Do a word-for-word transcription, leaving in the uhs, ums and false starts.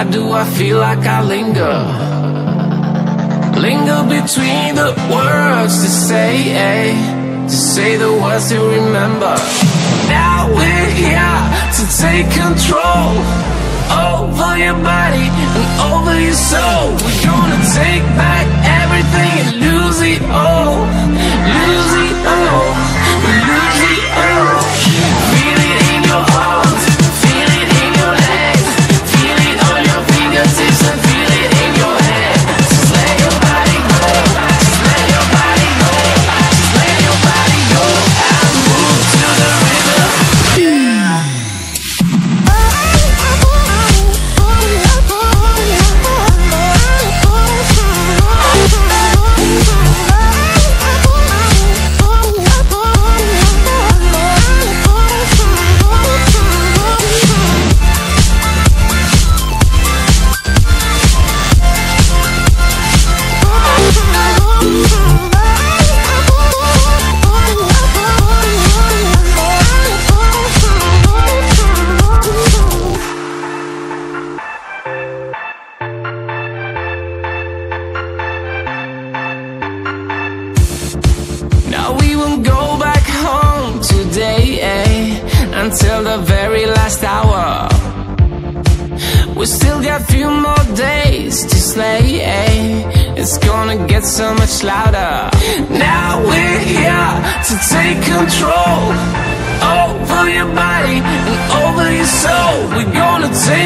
Why do I feel like I linger? Linger between the words to say, eh? To say the words to remember. Now we're here to take control over your body and over your soul. We're gonna take back everything and lose it all. Lose it all. Lose it all. Feel it in your arms, feel it in your legs, feel it on your fingertips and feel it in your head. Just let your body go, just let your body go, just let your body go and move to the rhythm. Yeah. Now we won't go back home today, eh? Until the very last hour. We still got a few more days to slay, eh? It's gonna get so much louder. Now we're here to take control over your body and over your soul. We're gonna take